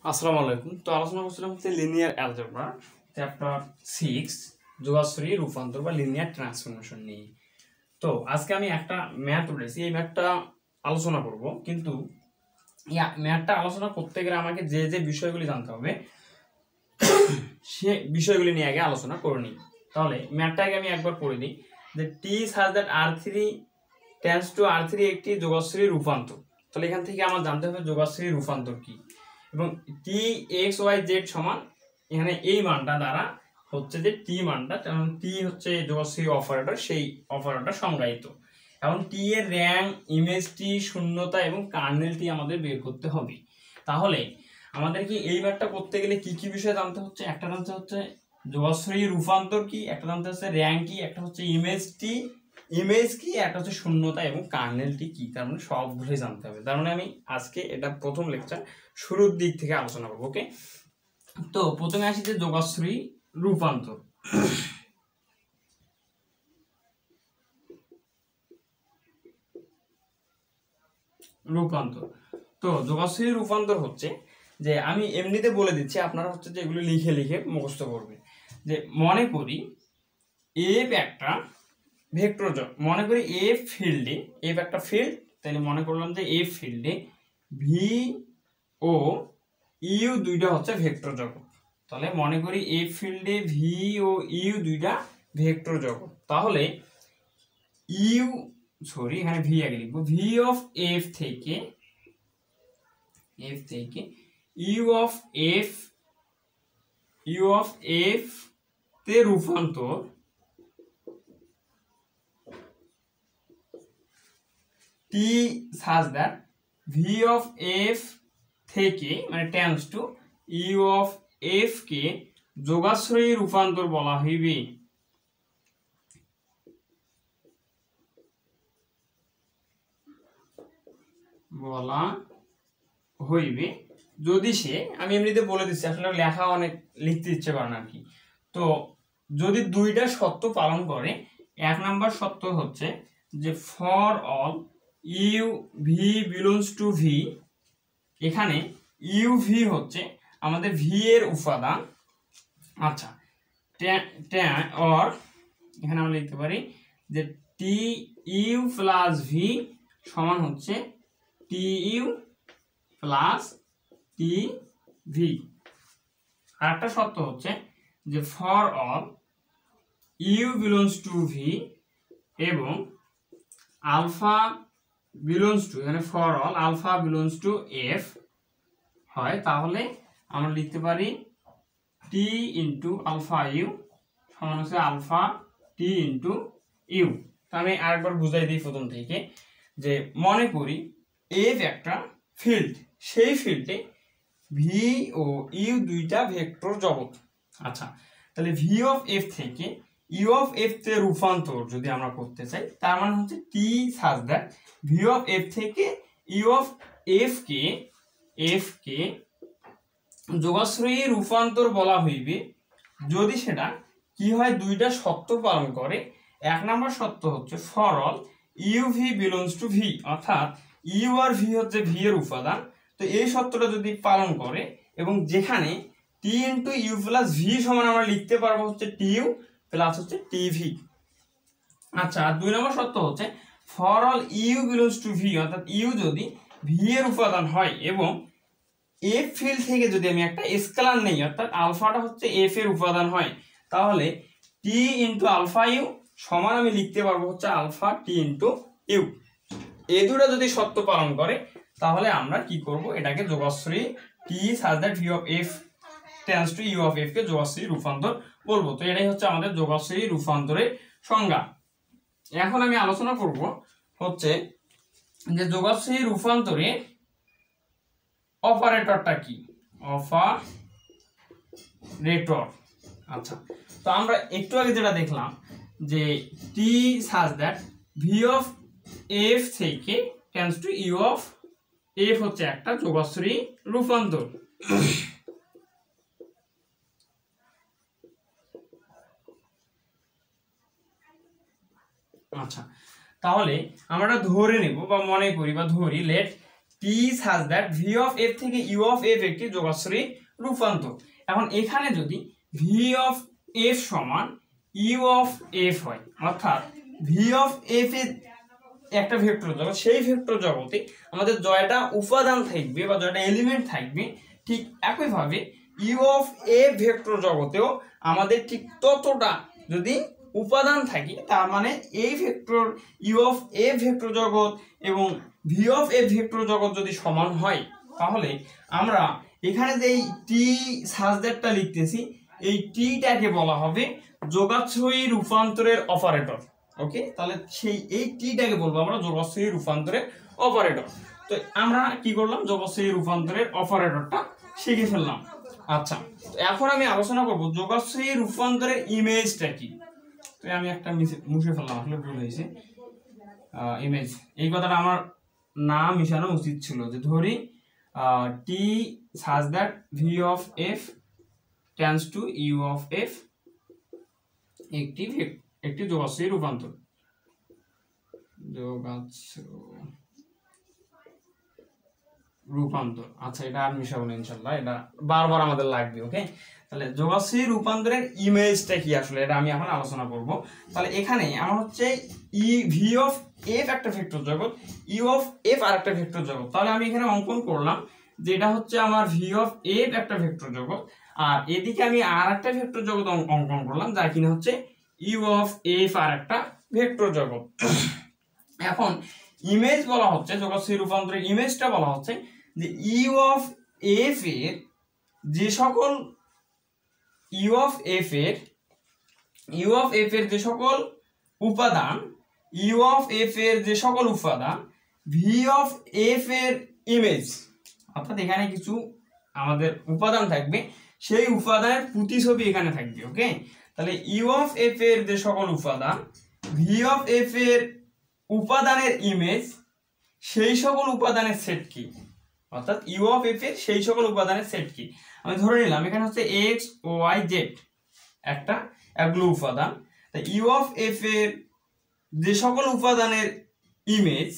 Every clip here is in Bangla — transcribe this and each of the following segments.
আসসালামু আলাইকুম। তো আলোচনা করছিলাম হচ্ছে লিনিয়ার অ্যালজেব্রা চ্যাপ্টার 6 যোগাশ্রয়ী রূপান্তর বা লিনিয়ার ট্রান্সফরমেশন নিয়ে। তো আজকে আমি একটা ম্যাথ উঠেছি, এই ম্যাথটা আলোচনা করব, কিন্তু ম্যাথটা আলোচনা করতে গেলে আমাকে যে যে বিষয়গুলি জানতে হবে সে বিষয়গুলি নিয়ে আগে আলোচনা করে নিই। তাহলে ম্যাথটাকে আমি একবার পড়ে দিই যে T such that R3 tends to R3 একটি যোগাশ্রয়ী রূপান্তর। তাহলে এখান থেকে আমার জানতে হবে যোগাশ্রয়ী রূপান্তর কি, এবং টি এক্স ওয়াই জেড সমান এখানে এই মানটা দ্বারা হচ্ছে যে টি মানটা, কারণ টি হচ্ছে যোগাশ্রয়ী অপারেটর, সেই অপারেটর সংজ্ঞায়িত। এখন টি এর র্যাঙ্ক, ইমেজ টি, শূন্যতা এবং কার্নেল টি আমাদের বের করতে হবে। তাহলে আমাদের কি এই ম্যাথটা করতে গেলে কি কি বিষয় জানতে হচ্ছে? একটা জানতে হচ্ছে যোগাশ্রয়ী রূপান্তর কি, একটা জানতে হচ্ছে র্যাঙ্ক কি, একটা হচ্ছে ইমেজ কি, একটা হচ্ছে শূন্যতা এবং কার্নেলটি কি। তার মানে সবগুলোই জানতে হবে। তার মানে আমি আজকে এটা প্রথম লেকচার শুরুর দিক থেকে আলোচনা করবো। ওকে, তো প্রথমে আসি যে যোগাশ্রয়ী রূপান্তর। তো যোগাশ্রয়ী রূপান্তর হচ্ছে যে আমি এমনিতে বলে দিচ্ছি, আপনারা হচ্ছে যে এগুলো লিখে লিখে মুখস্থ করবেন। যে মনে করি এফ একটা ভেক্টর, মনে করি এফ ফিল্ডে, এফ একটা ফিল্ড, তাহলে মনে করলাম যে এফ ফিল্ডে ভি ও ইউ দুইটা হচ্ছে ভেক্টর জগৎ। তাহলে মনে করি এফ ফিল্ডে ভি ও ইউ দুইটা ভেক্টর জগৎ। তাহলে এখানে ভি আগে লিখবো, ভি অফ এফ থেকে ইউ অফ এফ তে রূপান্তর টি such that V of F থেকে মানে tends to U of F কে যোগাশ্রয়ী রূপান্তর বলা হইবে। যদি সে, আমি এমনিতে বলে দিচ্ছি, আসলে লেখা অনেক লিখতে ইচ্ছে করে না আর কি। তো যদি দুইটা শর্ত পালন করে, এক নাম্বার শর্ত হচ্ছে যে for all U V belongs to V, এখানে ইউ ভি হচ্ছে আমাদের ভি এর উপাদান। আচ্ছা, অর এখানে আমরা লিখতে পারি যে টি ইউ প্লাস ভি সমান হচ্ছে T U plus T V. আর একটা শর্ত হচ্ছে যে for all U belongs to V এবং আলফা বিলংস টু, এখানে for all alpha belongs to F হয়, তাহলে আমরা লিখতে পারি টি ইন্টু আলফা ইউ সমান হচ্ছে আলফা টি ইন্টু ইউ। আমি আরেকবার বুঝাই দিই প্রথম থেকে, যে মনে করি এফ একটা ফিল্ড, সেই ফিল্ডে ভি ও ইউ দুইটা ভেক্টর জগৎ। আচ্ছা, তাহলে ভি অফ এফ থেকে ইউ অফ এফ তে রূপান্তর যদি আমরা করতে চাই, তার মানে হচ্ছে T such that V of F থেকে ইউ অফ এফ কে যোগাশ্রয়ী রূপান্তর বলা হইবে যদি সেটা কি হয়, দুইটা শর্ত পালন করে। এক নম্বর শর্ত হচ্ছে for all U V belongs to V, অর্থাৎ ইউ আর ভি হচ্ছে ভি এর উপাদান। তো এই শর্তটা যদি পালন করে, এবং যেখানে T into U plus V সমান আমরা লিখতে পারবো হচ্ছে টি ইউ প্লাস হচ্ছে টি ভি। আচ্ছা, আর দুই নম্বর শর্ত হচ্ছে for all U belongs to V, অর্থাৎ ইউ যদি ভি এর উপাদান হয় এবং এফ ফিল্ড থেকে যদি আমি একটা স্কেলার নেই, অর্থাৎ আলফাটা হচ্ছে এফ এর উপাদান হয়, তাহলে টি ইন্টু আলফা ইউ সমান আমি লিখতে পারবো হচ্ছে আলফা টি ইন্টু ইউ। এই দুটো যদি শর্ত পালন করে, তাহলে আমরা কি করব, এটাকে যোগাশ্রয়ী T such that V of F tends to U of F কে যোগাশ্রয়ী রূপান্তর বলবো। তো এটাই হচ্ছে আমাদের যোগাশ্রয়ী রূপান্তরের সংজ্ঞা। এখন আমি আলোচনা করব হচ্ছে যে যোগাশ্রয়ী রূপান্তরে অপারেটরটা কি, অপারেটর। আচ্ছা, তো আমরা একটু আগে যেটা দেখলাম যে T such that V of F থেকে tends to U of F হচ্ছে একটা যোগাশ্রয়ী রূপান্তর। আচ্ছা, তাহলে আমরা ধরে নেব বা মনে করি বা ধরি let T such that V of F থেকে ইউ অফ এফ একটি যোগাশ্রয়ী রূপান্তর। এখন এখানে যদি ভি অফ এফ সমান ইউ অফ এফ হয়, অর্থাৎ ভি অফ এফ এর একটা ভেক্টর জগৎ, সেই ভেক্টর জগতে আমাদের জয়টা উপাদান থাকবে বা জয়টা এলিমেন্ট থাকবে, ঠিক একইভাবে ইউ অফ এ ভেক্টর জগতেও আমাদের ঠিক ততটা যদি উপাদান থাকে, তার মানে এই vector U of A vector জগৎ এবং ভি অফ এ ভেক্টর জগৎ যদি সমান হয়, তাহলে আমরা এখানে যে এই টি সাজ দ্যাটটা লিখতেছি, এই টিটাকে বলা হবে যোগাশ্রয়ী রূপান্তরের অপারেটর। ওকে, তাহলে সেই এই টিটাকে বলবো আমরা যোগাশ্রয়ী রূপান্তরের অপারেটর। তো আমরা কি করলাম, যোগাশ্রয়ী রূপান্তরের অপারেটরটা শিখে ফেললাম। আচ্ছা, এখন আমি আলোচনা করব যোগাশ্রয়ী রূপান্তরের ইমেজটা কি। তো আমি একটা মুছে ফেললাম, আসলে ভুল হয়েছে। ইমেজ এই কথাটা আমার না মিশানো উচিত ছিল, যে ধরি T such that V of F tends to U of F একটি যোগাশ্রয়ী রূপান্তর। রূপান্তর, আচ্ছা এটা আর মিশাবো না ইনশাল্লাহ, এটা বারবার আমাদের লাগবে। ওকে, তাহলে যোগাশ্রয়ী রূপান্তরের ইমেজটা কি আসলে, এটা আমি এখন আলোচনা করব। তাহলে এখানে আমার হচ্ছে ভি অফ এফ একটা ভেক্টর জগৎ, ইউ অফ এফ আর একটা ভেক্টর জগৎ। তাহলে আমি এখানে অঙ্কন করলাম যে এটা হচ্ছে আমার ভি অফ এফ একটা ভেক্টর জগৎ, আর এদিকে আমি আর একটা ভেক্টর জগৎ অঙ্কন করলাম, যা কিনা হচ্ছে ইউ অফ এফ আর একটা ভেক্টর জগৎ। এখন ইমেজ বলা হচ্ছে, যোগাশ্রয়ী রূপান্তরের ইমেজটা বলা হচ্ছে যে ইউ অফ এফ এর যে সকল যে সকল উপাদান, ইউ অফ এফ এর যে সকল উপাদান ভি অফ এফ এর ইমেজ, অর্থাৎ এখানে কিছু আমাদের উপাদান থাকবে, সেই উপাদানের প্রতিছবি এখানে থাকবে। ওকে, তাহলে ইউ অফ এফ এর যে সকল উপাদান ভি অফ এফ এর উপাদানের ইমেজ, সেই সকল উপাদানের সেট কি, অর্থাৎ ইউ অফ এফ এর সেই সকল উপাদানের সেট কি। আমি ধরে নিলাম এখানে হচ্ছে এক্স ওয়াই জেড এগুলো উপাদান, তাই ইউ অফ এফ এর যে সকল উপাদানের ইমেজ,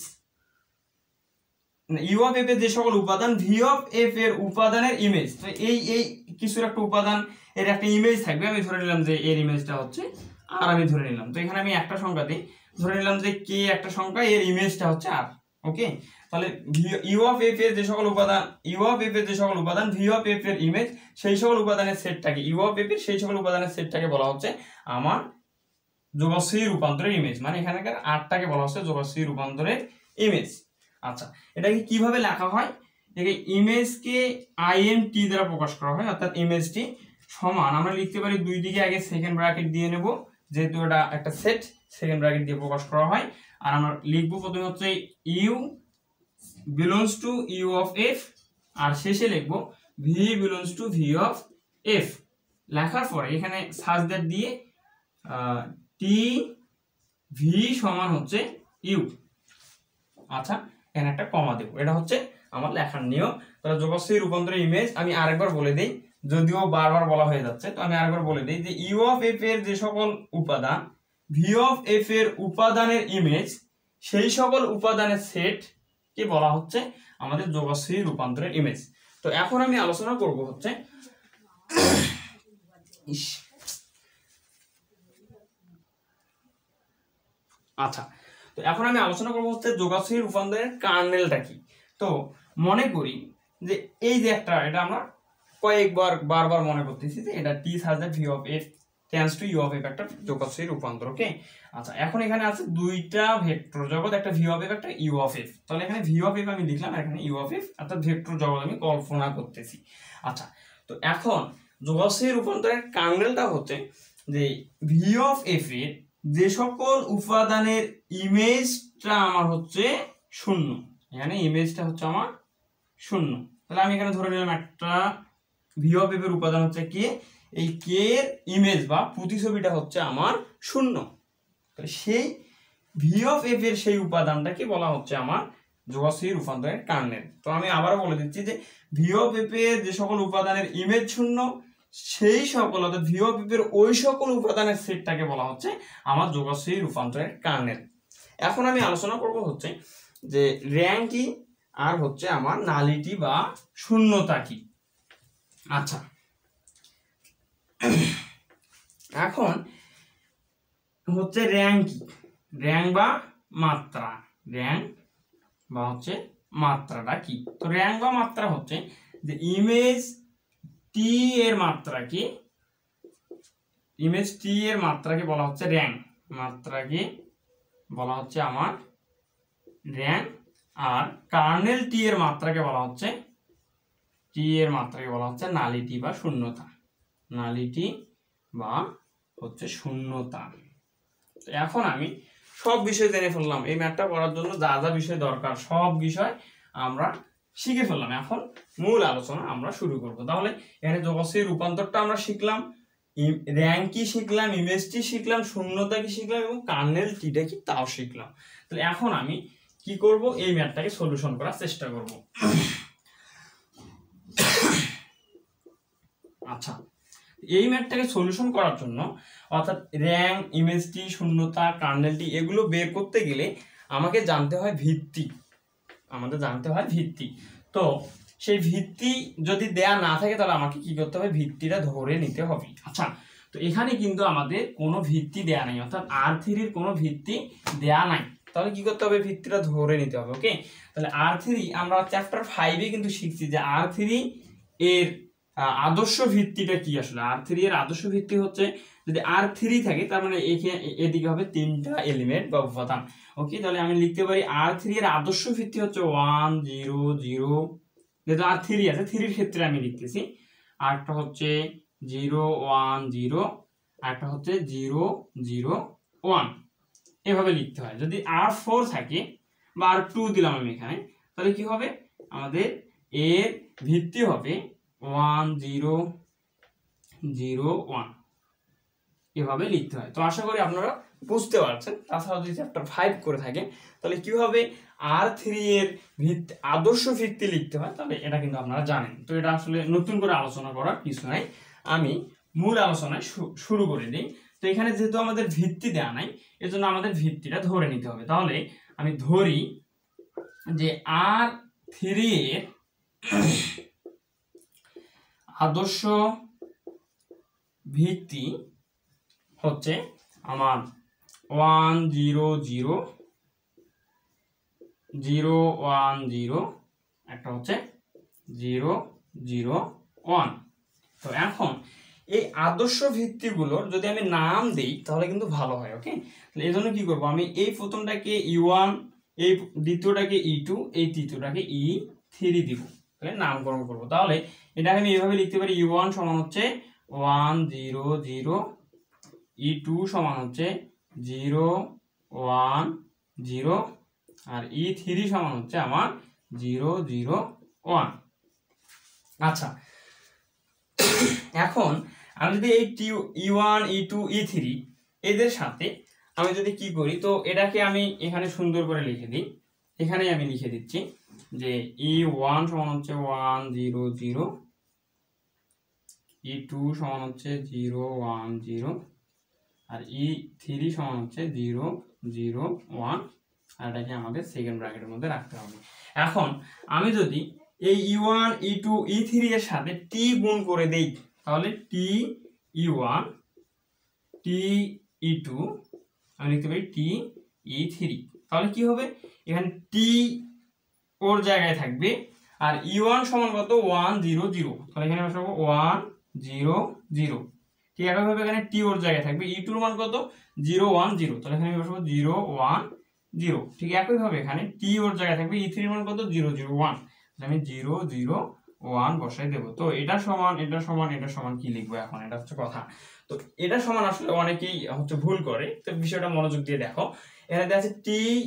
ইউ অফ এফ এর যে সকল উপাদান ভি অফ এফ এর উপাদানের ইমেজ, তো এই কিছুর একটা উপাদান এর একটা ইমেজ থাকবে। আমি ধরে নিলাম যে এর ইমেজটা হচ্ছে আর, আমি ধরে নিলাম, তো এখানে আমি একটা সংখ্যা দিই, ধরে নিলাম যে কে একটা সংখ্যা, এর ইমেজটা হচ্ছে আর। ওকে, তাহলে ইউ অফ এফ এর যে সকল উপাদান, ভি অফ এফ এর ইমেজ, সেই সকল উপাদানের সেটটাকে, ইউ অফ এফ এর সেই সকল উপাদানের সেটটাকে বলা হচ্ছে আমার যোগাশ্রয়ী রূপান্তরের ইমেজ, মানে এখানকার আরটাকে বলা হচ্ছে যোগাশ্রয়ী রূপান্তরের ইমেজ। আচ্ছা, এটাকে কিভাবে লেখা হয়, এটাকে ইমেজকে INT দ্বারা প্রকাশ করা হয়, অর্থাৎ ইমেজটি সমান আমরা লিখতে পারি দুই দিকে আগে সেকেন্ড ব্র্যাকেট দিয়ে নেব, যেহেতু এটা একটা সেট, সেকেন্ড ব্র্যাকেট দিয়ে প্রকাশ করা হয়। আর আমরা লিখবো প্রথমে হচ্ছে U belongs to U of F, আর শেষে লিখবো V belongs to V of F. লেখার পরে এখানে সাজ দ্যাট দিয়ে টি ভি সমান হচ্ছে ইউ। আচ্ছা, এখানে একটা কমা দেবো, এটা হচ্ছে আমার লেখার নিয়ম। তাহলে যোগাশ্রয়ী রূপান্তরের ইমেজ আমি আরেকবার বলে দিই, যদিও বারবার বলা হয়ে যাচ্ছে, তো আমি আরেকবার বলে দিই যে ইউ অফ এফ এর যে সকল উপাদান ভি অফ এফ এর উপাদানের ইমেজ, সেই সকল উপাদানের সেট কে বলা হচ্ছে আমাদের যোগাশ্রয়ী রূপান্তরের ইমেজ। তো এখন আমি আলোচনা করব হচ্ছে আচ্ছা, তো এখন আমি আলোচনা করব হচ্ছে যোগাশ্রয়ী রূপান্তরের কার্নেলটা কি। তো মনে করি যে এই যে একটা, এটা আমরা বারবার মনে করতেছি যে এটা T such that V of F tends to U of F একটা যোগাশ্রয়ী রূপান্তর। ওকে, আচ্ছা, এখন এখানে আছে দুইটা ভেক্টর জগৎ, একটা ভি অফ এফ একটা ইউ অফ এফ। তাহলে এখানে ভি অফ এফ আমি লিখলাম, এখানে ইউ অফ এফ, অর্থাৎ ভেক্টর জগৎ আমি কল্পনা করতেছি। আচ্ছা, তো এখন যোগাশ্রয়ী রূপান্তরের কার্নেলটা হচ্ছে যে ভি অফ এফ এর যে সকল উপাদানের ইমেজটা আমার হচ্ছে শূন্য, এখানে ইমেজটা হচ্ছে আমার শূন্য। তাহলে আমি এখানে ধরে নিলাম একটা ভি অফ এফ এর উপাদান হচ্ছে কে, এই কে এর ইমেজ বা প্রতিছবিটা হচ্ছে আমার শূন্য। তাহলে সেই ভি অফ এফ এর সেই উপাদানটাকে বলা হচ্ছে আমার যোগাশ্রয়ী রূপান্তরের কার্নেল। তো আমি আবারও বলে দিচ্ছি যে ভি অফ এফ এর যে সকল উপাদানের ইমেজ শূন্য, সেই সকল অর্থাৎ ভি অফ এফ এর ওই সকল উপাদানের সেটটাকে বলা হচ্ছে আমার যোগাশ্রয়ী রূপান্তরের কার্নেল। এখন আমি আলোচনা করব হচ্ছে যে র্যাঙ্ক কি আর হচ্ছে আমার নালিটি বা শূন্যতা কি। আচ্ছা, এখন হচ্ছে র্যাঙ্ক কি, র্যাঙ্ক বা মাত্রা, র্যাঙ্ক বা হচ্ছে মাত্রাটা কি। তো র্যাঙ্ক বা মাত্রা হচ্ছে যে ইমেজ টি এর মাত্রাকে, ইমেজ টি এর মাত্রাকে বলা হচ্ছে র্যাঙ্ক, মাত্রাকে বলা হচ্ছে আমার র্যাঙ্ক। আর কার্নেল টি এর মাত্রাকে বলা হচ্ছে, টি এর মাত্রাকে বলা হচ্ছে নালিটি বা শূন্যতা, নালিটি বা হচ্ছে শূন্যতা। এখন আমি সব বিষয় জেনে ফেললাম, এই ম্যাথটা করার জন্য যা যা বিষয় দরকার সব বিষয় আমরা শিখে ফেললাম। এখন মূল আলোচনা আমরা শুরু করব। তাহলে এখানে যোগশ্রী রূপান্তরটা আমরা শিখলাম, র্যাঙ্ক কি শিখলাম, ইমেজ টি শিখলাম, শূন্যতা কি শিখলাম এবং কার্নেল টিটা কি তাও শিখলাম। তাহলে এখন আমি কি করব, এই ম্যাথটাকে সলিউশন করার চেষ্টা করব। আচ্ছা, এই ম্যাথটাকে সলিউশন করার জন্য অর্থাৎ র্যাঙ্ক, ইমেজ টি, শূন্যতা, কার্নেল টি এগুলো বের করতে গেলে আমাকে জানতে হয় ভিত্তি, আমাদের জানতে হয় ভিত্তি। তো সেই ভিত্তি যদি দেয়া না থাকে তাহলে আমাকে কি করতে হবে, ভিত্তিটা ধরে নিতে হবে। আচ্ছা, তো এখানে কিন্তু আমাদের কোনো ভিত্তি দেয়া নাই, অর্থাৎ R3 এর কোনো ভিত্তি দেয়া নাই। তাহলে কি করতে হবে, ভিত্তিটা ধরে নিতে হবে। ওকে, তাহলে R3 আমরা চ্যাপ্টার 5-এ কিন্তু শিখছি যে R3 এর আদর্শ ভিত্তিটা কি। আসলে R3 এর আদর্শ ভিত্তি হচ্ছে যদি R3 থাকে তার মানে এদিকে হবে 3টা এলিমেন্ট বা উপাদান। ওকে, তাহলে আমি লিখতে পারি R3 এর আদর্শ ভিত্তি হচ্ছে 1 0 0, যেহেতু R3 আছে 3 এর ক্ষেত্রে আমি লিখতেছি। আরেকটা হচ্ছে 0 1 0, আরেকটা হচ্ছে 0 0 1, এভাবে লিখতে হয়। যদি R4 থাকে বা R2 দিলাম আমি এখানে, তাহলে কি হবে, আমাদের এর ভিত্তি হবে 1 0 0 1, এভাবে লিখতে হয়। তো আশা করি আপনারা বুঝতে পারছেন। তাছাড়া যদি চ্যাপ্টার 5 করে থাকেন তাহলে কিভাবে R3 এর ভিত্তি, আদর্শ ভিত্তি লিখতে হয়, তাহলে এটা কিন্তু আপনারা জানেন। তো এটা আসলে নতুন করে আলোচনা করার কিছু নাই, আমি মূল আলোচনায় শুরু করে দিই। তো এখানে যেহেতু আমাদের ভিত্তি দেওয়া নাই, এজন্য আমাদের ভিত্তিটা ধরে নিতে হবে। তাহলে আমি ধরি যে R3 এর আদর্শ ভিত্তি হচ্ছে আমার 1 0 0 0 1 0, একটা হচ্ছে 0 0 1। তো এখন এই আদর্শ ভিত্তিগুলোর যদি আমি নাম দিই তাহলে কিন্তু ভালো হয়। ওকে, তাহলে এই জন্য কি করবো, আমি এই প্রথমটাকে E1, এই দ্বিতীয়টাকে E2, এই তৃতীয়টাকে E3 দিব, তাহলে নামকরণ করবো। তাহলে এটাকে আমি এইভাবে লিখতে পারি, E1 সমান হচ্ছে 1 0 0, E2 সমান হচ্ছে 0 1 0, আর E3 সমান হচ্ছে আমার 0 0 1। আচ্ছা, এখন আমি যদি এই E1 E2 E3 এদের সাথে আমি যদি কি করি, তো এটাকে আমি এখানে সুন্দর করে লিখে দিই। এখানে আমি লিখে দিচ্ছি যে E1 সমান হচ্ছে 1 0 0, E2 সমান হচ্ছে 0 1 0, আর E3 সমান হচ্ছে 0 0 1, আর এটাকে আমাদের সেকেন্ড ব্র্যাকেটের মধ্যে রাখতে হবে। এখন আমি যদি এই E1 E2 E3 এর সাথে T গুণ করে দেই তাহলে T E1 T E2, আমি লিখতে পারি T E3, তাহলে কি হবে, এখানে T ওর জায়গায় থাকবে আর E1 সমান কত 1 0 0, তাহলে এখানে বসাবো 1 0 0। ঠিক একইভাবে এখানে T ওর জায়গায় থাকবে, E2 এর মান কত 0 1 0, তাহলে এখানে বসাবো 0 1 0। ঠিক একইভাবে এখানে T ওর জায়গায় থাকবে, E3 এর মান কত 0 0 1, আমি 0 0 1 বসাই দেবো। তো এটা সমান এটা সমান এটা সমান কি লিখবো এখন, এটা হচ্ছে কথা। তো এটা সমান আসলে অনেকেই হচ্ছে ভুল করে, তো বিষয়টা মনোযোগ দিয়ে দেখো। এখানে দেওয়া আছে T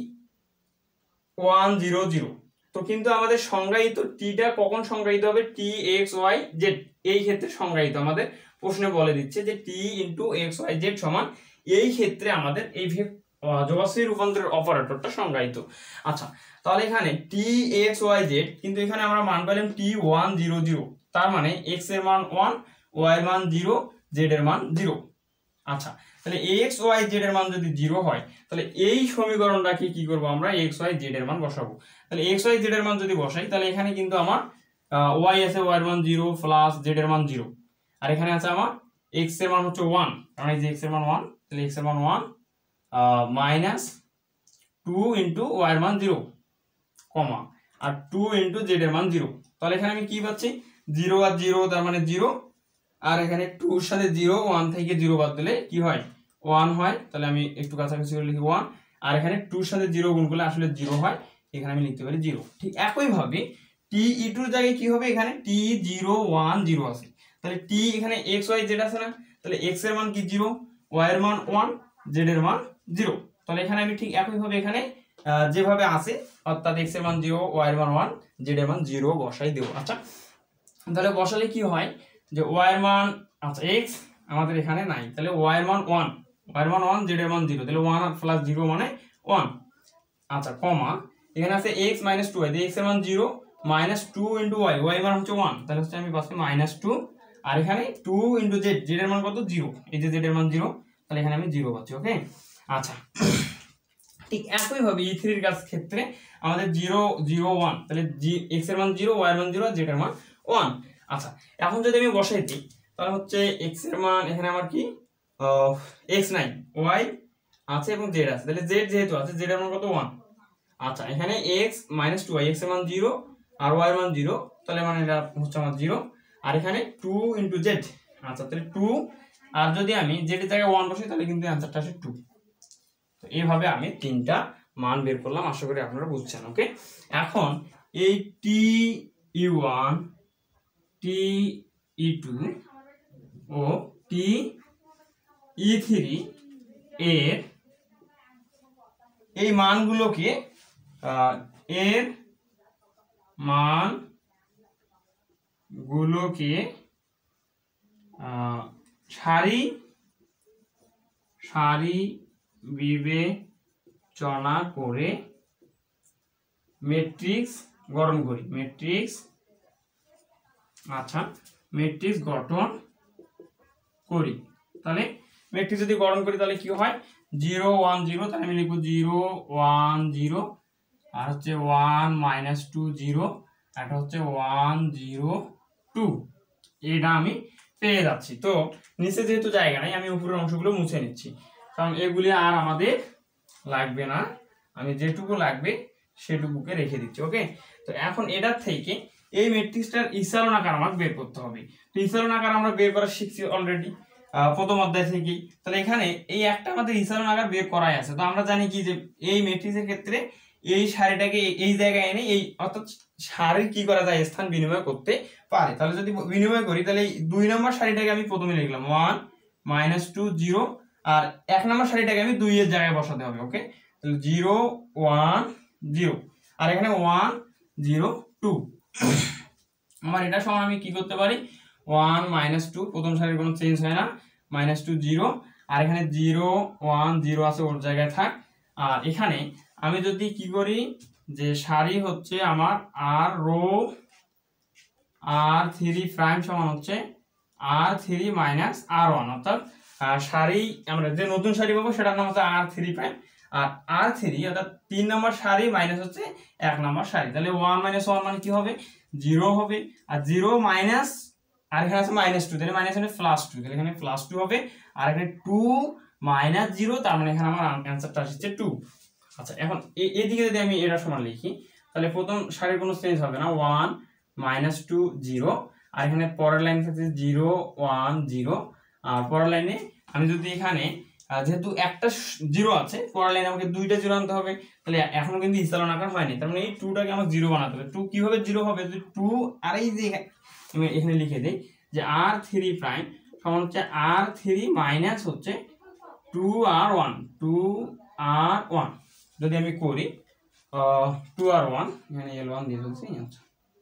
1 0 0, তো কিন্তু আমাদের সংজ্ঞায়িত টিটা কখন সংজ্ঞায়িত হবে, T X Y Z, এই ক্ষেত্রে সংজ্ঞায়িত আমাদের প্রশ্নে বলে দিচ্ছে যে T × X Y Z সমান, এই ক্ষেত্রে আমাদের এই যোগশ্রী রূপান্তরের অপারেটরটা সংজ্ঞায়িত। আচ্ছা, তাহলে এখানে T X Y Z, কিন্তু এখানে আমরা মান পেলাম T 1 0 0, তার মানে X এর মান 1, Y এর মান 0, Z এর মান 0। আচ্ছা, তাহলে এক্স ওয়াই জেড এর মান যদি 0 হয় তাহলে এই সমীকরণটাকে কি করব আমরা, এক্স ওয়াই জেড এর মান বসাবো। তাহলে এক্স ওয়াই জেড এর মান যদি বসাই তাহলে এখানে কিন্তু আমার ওয়াই আছে, ওয়াই এর মান 0 প্লাস জেড এর মান 0, আর এখানে আছে আমার এক্স এর মান হচ্ছে 1, কারণ এই যে এক্স এর মান 1, তাহলে এক্স এর মান 1 মাইনাস 2 ইনটু ওয়াই এর মান 0 কমা আর 2 ইনটু জেড এর মান 0। তাহলে এখানে আমি কি পাচ্ছি, 0 আর 0 তার মানে 0, আর এখানে 2 এর সাথে 0, 1 থেকে 0 বাদ দিলে কি হয়, 1 হয়। তাহলে আমি একটু কাছাকাছি করে লিখি 1, আর এখানে 2 এর সাথে 0 গুণ করলে আসলে 0 হয়, এখানে আমি লিখতে পারি 0। ঠিক একই ভাবে টি ই টুর জায়গায় কি হবে, এখানে টি 0 1 0 আছে, তাহলে টি এখানে এক্স ওয়াই জেড আছে না, তাহলে এক্স এর মান কি 0, ওয়াই এর মান 1, জেড এর মান 0। তাহলে এখানে আমি ঠিক একই ভাবে এখানে যেভাবে আছে অর্থাৎ এক্স এর মান 0, ওয়াই এর মান 1, জেড এর মান 0 বসাই দেব। আচ্ছা, তাহলে বসালে কি হয় যে ওয়াই এর মান, আচ্ছা এক্স আমাদের এখানে নাই, তাহলে ওয়াই এর মান 1, ওয়াই এর মান 1, জেড এর মান 0, তাহলে 1 আর প্লাস 0 মানে 1। আচ্ছা, কমা এখানে আছে x মাইনাস 2y, x এর মান 0 মাইনাস 2 ইনটু y, y এর মান হচ্ছে 1, তাহলে হচ্ছে আমি পাচ্ছি মাইনাস 2, আর এখানে 2 ইনটু z, z এর মান কত 0, এই যে z এর মান 0, তাহলে এখানে আমি 0 পাচ্ছি। ওকে, আচ্ছা ঠিক একই ভাবে e3 এর ক্ষেত্রে আমাদের 0 0 1, তাহলে x এর মান 0, y এর মান 0, আর z এর মান 1। আচ্ছা, এখন যদি আমি বসাই দিই তাহলে হচ্ছে x এর মান এখানে আমার কি x নাই, y আছে এবং z আছে, তাহলে z যেহেতু আছে, z এর মান কত 1। আচ্ছা, এখানে x মাইনাস 2y, x এর মান 0 আর y এর মান 0, তাহলে মানে এটা হচ্ছে আমার 0, আর এখানে 2 ইনটু z, আচ্ছা তাহলে 2, আর যদি আমি z এর জায়গায় 1 বসাই তাহলে কিন্তু অ্যানসারটা আসে 2। তো এইভাবে আমি তিনটা মান বের করলাম, আশা করি আপনারা বুঝছেন। ওকে, এখন এই টি ই1, টি ই2 ও টি ই3 এর এই মানগুলোকে এর মানগুলোকে সারি বিবেচনা করে ম্যাট্রিক্স গঠন করি, ম্যাট্রিক্স গঠন করি। তাহলে ম্যাট্রিক্স যদি গঠন করি তাহলে কি হয়, 0 1 0, তাহলে আমি লিখব 0 1 0, আর হচ্ছে 1 মাইনাস 2 0, এটা হচ্ছে 1 0 2, এটা আমি পেয়ে যাচ্ছি। তো নিচে যেহেতু জায়গা নাই, আমি উপরের অংশগুলো মুছে নিচ্ছি, কারণ এগুলি আর আমাদের লাগবে না, আমি যেটুকু লাগবে সেটুকুকে রেখে দিচ্ছি। ওকে, তো এখন এটার থেকে এই ম্যাট্রিক্সটার ইসালন আকার আমাকে বের করতে হবে। তো ইসালন আকার আমরা বের করা শিখছি অলরেডি প্রথম অধ্যায় থেকেই। তাহলে এখানে এই একটা আমাদের ইসালন আকার বের করাই আছে। তো আমরা জানি কি যে এই ম্যাট্রিক্সের ক্ষেত্রে এই সারিটাকে এই জায়গায় এনে এই অর্থাৎ সারির কি করা যায়, স্থান বিনিময় করতে পারে। তাহলে যদি বিনিময় করি তাহলে এই 2 নম্বর সারিটাকে আমি প্রথমে লিখলাম 1 মাইনাস 2 0, আর 1 নম্বর সারিটাকে আমি 2 এর জায়গায় বসাতে হবে। ওকে, তাহলে 0 1 0, আর এখানে 1 0 2, আমার এটা সমান আমি কি করতে পারি, 1 মাইনাস 2, প্রথম সারির কোনো চেঞ্জ হয় না, মাইনাস 2 0, আর এখানে 0 1 0 আছে, ওর জায়গায় থাক। আর এখানে আমি যদি কি করি যে সারি হচ্ছে আমার আর রো r3 প্রাইম সমান হচ্ছে r3 মাইনাস r1, অর্থাৎ সারি আমরা যে নতুন সারি পাবো সেটার নাম হচ্ছে r3 প্রাইম, আর r3 অর্থাৎ 3 নম্বর সারি মাইনাস হচ্ছে 1 নম্বর সারি। তাহলে 1 মাইনাস 1 মানে কি হবে, 0 হবে, আর 0 মাইনাস, আর এখানে আছে মাইনাস 2, তাহলে মাইনাস মানে প্লাস 2, তাহলে এখানে প্লাস 2 হবে, আর এখানে 2 মাইনাস 0, তার মানে এখানে আমার অ্যানসারটা আসছে 2। আচ্ছা, এখন এদিকে যদি আমি এটা সমান লিখি তাহলে প্রথম সারির কোনো চেঞ্জ হবে না, 1 মাইনাস 2 0, আর এখানে পরের লাইন থাকছে 0 1 0, আর পরের লাইনে আমি যদি এখানে যেহেতু একটা 0 আছে, পরের লাইনে আমাকে 2টা 0 আনতে হবে, তাহলে এখনো কিন্তু ইসালন আকার হয়নি, তার মানে এই 2টাকে আমাকে 0 বানাতে হবে। 2 কিভাবে 0 হবে, যদি 2 আর এই যে আমি এখানে লিখে দেই যে r3 প্রাইম সমান হচ্ছে r3 মাইনাস হচ্ছে 2r1, 2r1 যদি আমি করি 2r1, এখানে l1 দিয়ে দিচ্ছি, আচ্ছা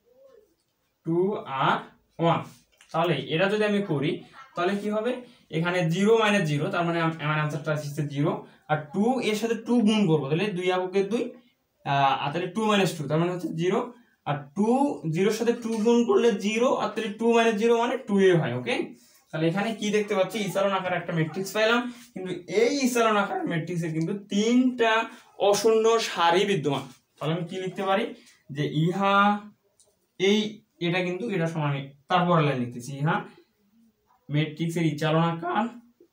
2r1, তাহলে এটা যদি আমি করি তাহলে কি হবে, এখানে 0 মাইনাস 0, তার মানে আমার অ্যানসারটা আসছে 0, আর 2 এর সাথে 2 গুণ করব, তাহলে 2 এককে 2, আর তাহলে 2 মাইনাস 2, তার মানে হচ্ছে 0, আর 2 0 এর সাথে 2 গুণ করলে 0, আর তাহলে 2 মাইনাস 0 মানে 2a হয়। ওকে, তাহলে এখানে কি দেখতে পাচ্ছি, ইসালন আকারে একটা ম্যাট্রিক্স পাইলাম, কিন্তু এই ইসালন আকারের ম্যাট্রিক্সে কিন্তু তিনটা অশূন্য সারি বিদ্যমান। তাহলে আমি কি লিখতে পারি যে ইহা এই এটা কিন্তু এটা সমান, তারপর লাইন লিখতেছি ইহা ম্যাট্রিক্সের ইচালন আকার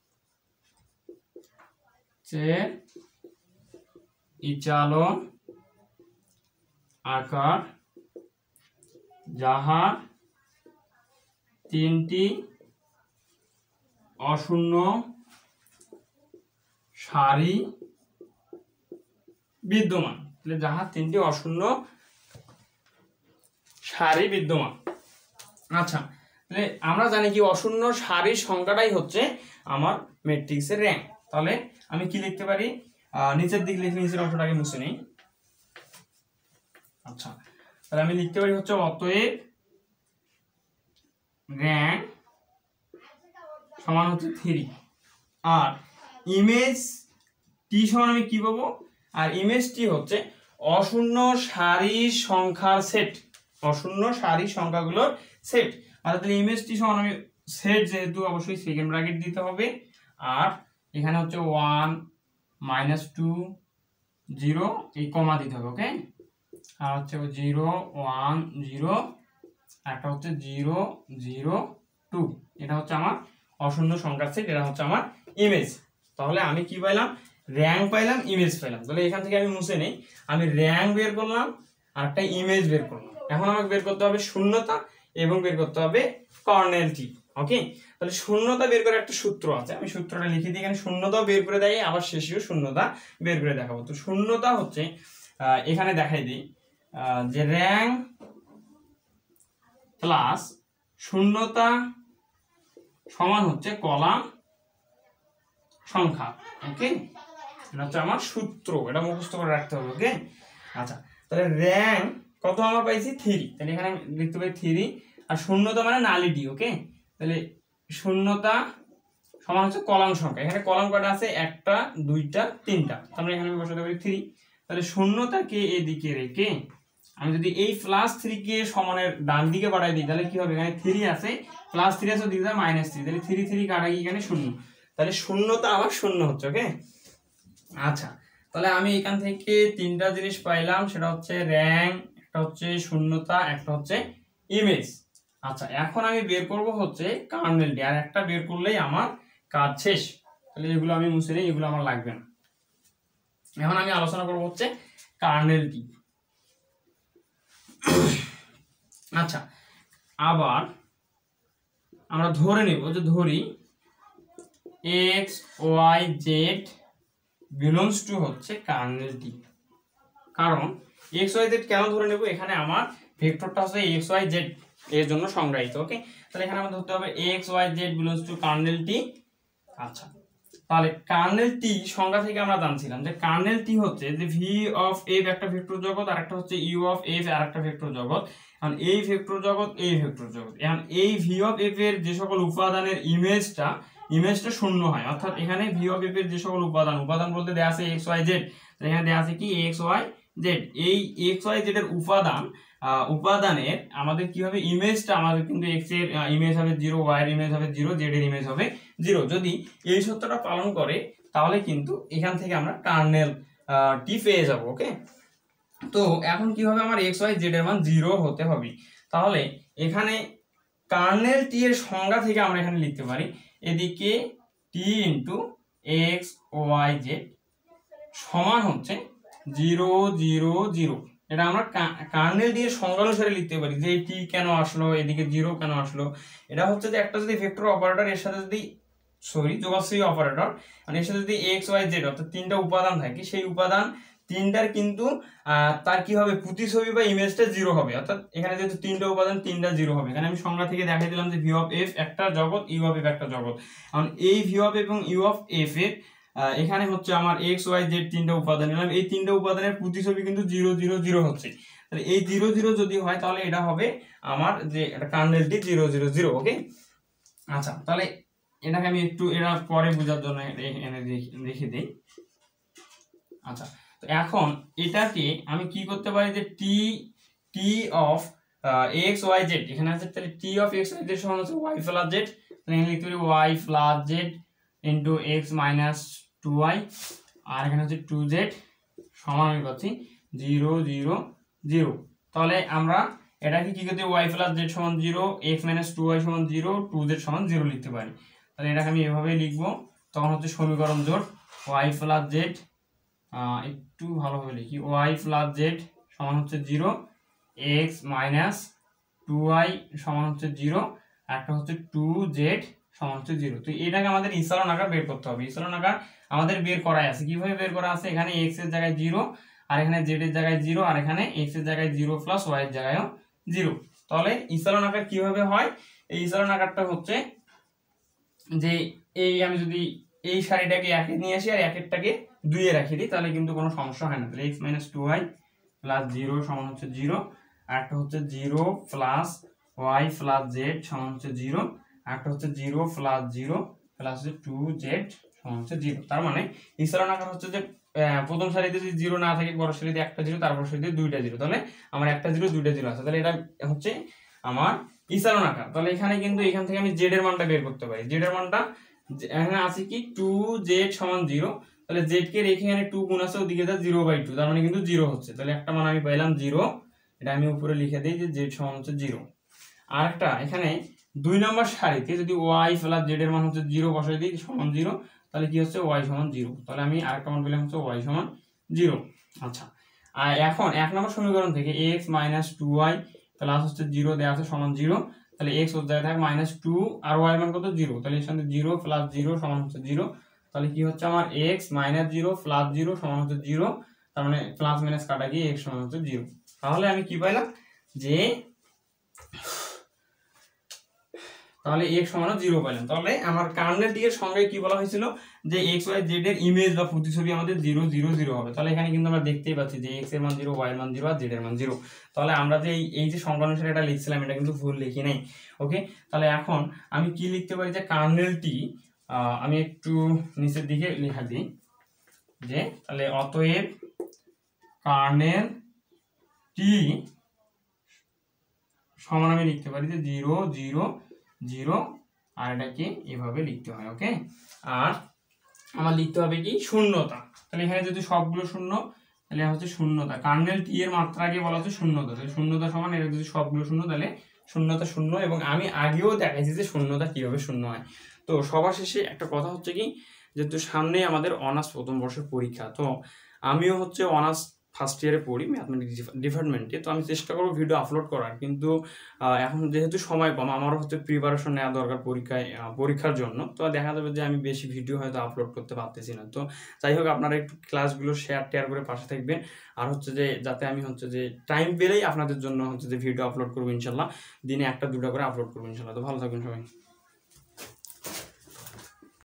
ইচালন আকার যাহার তিনটি অশূন্য সারি বিদ্যমান। তাহলে যাহার তিনটি অশূন্য সারি বিদ্যমান। আচ্ছা, তাহলে আমরা জানি কি অশূন্য সারির সংখ্যাটাই হচ্ছে আমার ম্যাট্রিক্সের র্যাঙ্ক। তাহলে আমি কি লিখতে পারি, নিচের দিক লিখে নিচের অংশটাকে মুছে নেই। আচ্ছা, তাহলে আমি লিখতে পারি হচ্ছে অতএব র্যাঙ্ক সমান হচ্ছে 3, আর ইমেজ টি সমান আমি কি পাবো, আর ইমেজ টি হচ্ছে অশূন্য সারির সংখ্যার সেট, অশূন্য সারির সংখ্যাগুলোর সেট। আর তাহলে ইমেজ টি সমান আমি সেট, যেহেতু অবশ্যই সেকেন্ড ব্র্যাকেট দিতে হবে, আর এখানে হচ্ছে 1 -2 0 এই কমা দিতে হবে, ওকে। আর হচ্ছে 0 1 0, একটা হচ্ছে 0 0 2, এটা হচ্ছে আমার অশূন্য সংখ্যার সেট, এটা হচ্ছে আমার ইমেজ। তাহলে আমি কি পাইলাম, র্যাঙ্ক পাইলাম, ইমেজ পাইলাম। তাহলে এখান থেকে আমি মুছে নেই, আমি র্যাঙ্ক বের করলাম আর একটা ইমেজ বের করলাম। এখন আমাকে বের করতে হবে শূন্যতা এবং বের করতে হবে কর্নেল টি, ওকে। তাহলে শূন্যতা বের করে একটা সূত্র আছে, আমি সূত্রটা লিখে দিই। এখানে শূন্যতাও বের করে দেয়, আবার শেষেও শূন্যতা বের করে দেখাবো। তো শূন্যতা হচ্ছে এখানে দেখাই দিই যে র্যাঙ্ক প্লাস শূন্যতা সমান হচ্ছে কলাম সংখ্যা, ওকে। এটা হচ্ছে আমার সূত্র, এটা মুখস্থ করে রাখতে হবে, ওকে। আচ্ছা, তাহলে র্যাঙ্ক কত আমরা পাইছি 3, তাহলে এখানে লিখতে পারি 3, আর শূন্যতা মানে নালিটি, ওকে। তাহলে শূন্যতা সমান হচ্ছে কলাম সংখ্যা, এখানে কলাম কয়টা আছে, 1টা 2টা 3টা, তাহলে এখানে আমি বসাতে পারি 3। তাহলে শূন্যতাকে এদিকে রেখে আমি যদি এই +3 কে সমানের ডান দিকে বাড়াই দিই, তাহলে কি হবে, এখানে 3 আছে, +3 আছে, দিকে -3, তাহলে 3 3 কাটা গিয়ে এখানে 0, তাহলে শূন্যতা আমার 0 হচ্ছে, ওকে। আচ্ছা, তাহলে আমি এখান থেকে তিনটা জিনিস পাইলাম, সেটা হচ্ছে র্যাঙ্ক, একটা হচ্ছে শূন্যতা, একটা হচ্ছে ইমেজ। আচ্ছা, এখন আমি বের করব হচ্ছে কার্নেল টি, আর একটা বের করলেই আমার কাজ শেষ। তাহলে এগুলো আমি মুছে নিই, এগুলো আমার লাগবে না। এখন আমি আলোচনা করব হচ্ছে কার্নেল টি। আচ্ছা, আবার আমরা ধরে নেব যে ধরি x y z belongs to হচ্ছে কার্নেল টি। কারণ x y z কেন ধরে নেব, এখানে আমার ভেক্টরটা হচ্ছে x y z এর জন্য সংজ্ঞায়িত, ওকে। তাহলে এখানে আমাদের ধরতে হবে x y z belongs to kernel T. আচ্ছা, তাহলে কার্নেল টি সংজ্ঞা থেকে আমরা জানছিলাম যে কার্নেল টি হচ্ছে যে ভি অফ এফ একটা ভেক্টর জগৎ, আর একটা হচ্ছে ইউ অফ এফ আর একটা ভেক্টর জগৎ। এখন এই ভেক্টর জগৎ, এই ভেক্টর জগৎ, এখন এই ভি অফ এফ এর যে সকল উপাদানের ইমেজটা শূন্য হয়, অর্থাৎ এখানে ভি অফ এফ এর যে সকল উপাদান বলতে দেয়া আছে এক্স ওয়াই জেড, এখানে দেয়া আছে কি এক্স ওয়াই জেড। এই এক্স ওয়াই জেড এর উপাদানের আমাদের কি হবে, ইমেজটা আমাদের কিন্তু এক্স এর ইমেজ হবে 0, ওয়াই এর ইমেজ হবে 0, জেড এর ইমেজ হবে 0। যদি এই সত্যটা পালন করে তাহলে কিন্তু এখান থেকে আমরা কার্নেল টি পেয়ে যাব, ওকে। তো এখন কি হবে, আমার এক্স ওয়াই জেড এর মান 0 হতে হবে। তাহলে এখানে কার্নেল টি এর সংজ্ঞা থেকে আমরা এখানে লিখতে পারি এদিকে T into X Y Z সমান হচ্ছে 0 0 0। এটা আমরা কার্নেল টি এর সংজ্ঞা অনুসারে লিখতে পারি যে টি কেন আসলো, এদিকে 0 কেন আসলো। এটা হচ্ছে যে একটা যদি ভেক্টর অপারেটর এর সাথে যদি যোগাশ্রয়ী অপারেটর মানে এর সাথে যদি এক্স ওয়াই জেড অর্থাৎ তিনটা উপাদান থাকে, সেই উপাদান তিনটার কিন্তু তার কি হবে, প্রতিছবি বা ইমেজটা 0 হবে, অর্থাৎ এখানে যেহেতু তিনটা উপাদান তিনটা 0 হবে। এখানে আমি সংজ্ঞা থেকে দেখাই দিলাম যে ভি অফ এফ একটা জগৎ, ইউ অফ এফ একটা জগৎ। কারণ এই ভি অফ এফ এবং ইউ অফ এফ এর এখানে হচ্ছে আমার এক্স ওয়াই জেড তিনটা উপাদান নিলাম, এই তিনটা উপাদানের প্রতিছবি কিন্তু 0 0 0 হচ্ছে। তাহলে এই 0 0 যদি হয় তাহলে এটা হবে আমার যে এটা কার্নেলটি 0 0 0, ওকে। আচ্ছা, তাহলে এটাকে আমি একটু এরা পরে বোঝার জন্য এনে রেখে দেই। আচ্ছা, তো এখন এটাকে আমি কি করতে পারি যে T of X Y Z এখানে আছে, তাহলে T of X Y Z সমান হচ্ছে ওয়াই প্লাস জেড। তাহলে এখানে লিখতে পারি Y plus Z into X minus 2y, আর এখানে হচ্ছে 2z সমান আমি পাচ্ছি 0 0 0। তাহলে আমরা এটাকে কি করতে y প্লাস জেড সমান 0, এক্স মাইনাস 2y সমান 0, 2z সমান 0 লিখতে পারি। তাহলে এটাকে আমি এভাবেই লিখবো। তখন হচ্ছে সমীকরণ জোট y প্লাস জেড, একটু ভালোভাবে লিখি, y প্লাস জেড সমান হচ্ছে 0, এক্স মাইনাস 2y সমান হচ্ছে 0, একটা হচ্ছে 2z সমান হচ্ছে 0। তো এটাকে আমাদের ইসালন আকার বের করতে হবে। ইসালন আকার আমাদের বের করাই আছে। কিভাবে বের করা আছে? এখানে x এর জায়গায় 0, আর এখানে z এর জায়গায় 0, আর এখানে x এর জায়গায় 0 প্লাস y এর জায়গায়ও 0। তাহলে ইসালন আকার কিভাবে হয়? এই ইসালন আকারটা হচ্ছে যে এই আমি যদি এই সারিটাকে একে নিয়ে আসি আর একেরটাকে 2 এ রাখি দিই, তাহলে কিন্তু কোনো সমস্যা হয় না। তাহলে x মাইনাস 2y প্লাস 0 সমান হচ্ছে 0, আর একটা হচ্ছে 0 প্লাস y প্লাস z সমান হচ্ছে 0, আর একটা হচ্ছে 0 প্লাস 0 প্লাস হচ্ছে 2z সমান হচ্ছে 0। তার মানে ইসালন আকার হচ্ছে যে প্রথম সারিতে যদি 0 না থাকে, পরের সারিতে একটা 0, তারপর সারিতে দুইটা 0, তাহলে আমার একটা 0 দুইটা 0 আছে। তাহলে এটা হচ্ছে আমার ইসালন আকার। তাহলে এখানে কিন্তু এখান থেকে আমি z এর মানটা বের করতে পারি। z এর মানটা এখানে আছে কি 2z সমান 0, তাহলে z কে রেখে এখানে 2 গুণ আছে, ওদিকে যা 0/2, তার মানে কিন্তু 0 হচ্ছে। তাহলে একটা মান আমি পাইলাম 0, এটা আমি উপরে লিখে দিই যে z সমান হচ্ছে 0। আর একটা এখানে 2 নম্বর সারিতে যদি y প্লাস z এর মান হচ্ছে 0 বসাই দিই সমান 0, তাহলে কি হচ্ছে y সমান 0। তাহলে আমি আরেকটা মান পেলাম হচ্ছে y সমান 0। আচ্ছা, আর এখন 1 নম্বর সমীকরণ থেকে x মাইনাস 2y প্লাস হচ্ছে 0 দেওয়া আছে সমান 0, তাহলে x ওর জায়গায় থাকে মাইনাস 2 আর y মান কত 0, তাহলে এর সাথে 0 প্লাস 0 সমান হচ্ছে 0। তাহলে কি হচ্ছে আমার x মাইনাস 0 প্লাস 0 সমান হচ্ছে 0, তার মানে প্লাস মাইনাস কাটা গিয়ে x সমান হচ্ছে 0। তাহলে আমি কি পাইলাম যে তাহলে x সমান 0 পাইলাম। তাহলে আমার কার্নেল টি এর সংজ্ঞায় কি বলা হয়েছিল যে x y z এর ইমেজ বা প্রতিছবি আমাদের 0 0 0 হবে। তাহলে এখানে কিন্তু আমরা দেখতেই পাচ্ছি যে x এর মান 0, y এর মান 0 আর z এর মান 0। তাহলে আমরা যে এই যে সংজ্ঞা অনুসারে এটা লিখছিলাম, এটা কিন্তু ভুল লিখি নাই। ওকে, তাহলে এখন আমি কি লিখতে পারি যে কার্নেল টি, আমি একটু নিচের দিকে লেখা দিই যে তাহলে অতএব কার্নেল টি সমান আমি লিখতে পারি যে 0 0 0, আর এটাকে এভাবে লিখতে হয়। ওকে, আর আমার লিখতে হবে কি শূন্যতা। তাহলে এখানে যদি সবগুলো শূন্য, তাহলে হচ্ছে শূন্যতা। কার্নেল টি এর মাত্রা আগে বলা হচ্ছে শূন্যতা, তাহলে শূন্যতা সমান এটা যদি সবগুলো শূন্য, তাহলে শূন্যতা শূন্য। এবং আমি আগেও দেখাইছি যে শূন্যতা কিভাবে শূন্য হয়। তো সবার শেষে একটা কথা হচ্ছে কি, যেহেতু সামনে আমাদের অনার্স প্রথম বর্ষের পরীক্ষা, তো আমিও হচ্ছে অনার্স ফার্স্ট ইয়ারে পড়ি ম্যাথমেটিক্স ডিপার্টমেন্টে, তো আমি চেষ্টা করবো ভিডিও আপলোড করার, কিন্তু এখন যেহেতু সময় কম, আমারও হচ্ছে প্রিপারেশন নেওয়া দরকার পরীক্ষার জন্য, তো দেখা যাবে যে আমি বেশি ভিডিও হয়তো আপলোড করতে পারতেছি না। তো যাই হোক, আপনারা একটু ক্লাসগুলো শেয়ার করে পাশে থাকবেন, আর হচ্ছে যে যাতে আমি হচ্ছে যে টাইম পেলেই আপনাদের জন্য হচ্ছে যে ভিডিও আপলোড করবো ইনশাল্লাহ, দিনে 1-2টা করে আপলোড করবো ইনশাল্লাহ। তো ভালো থাকবেন সবাই।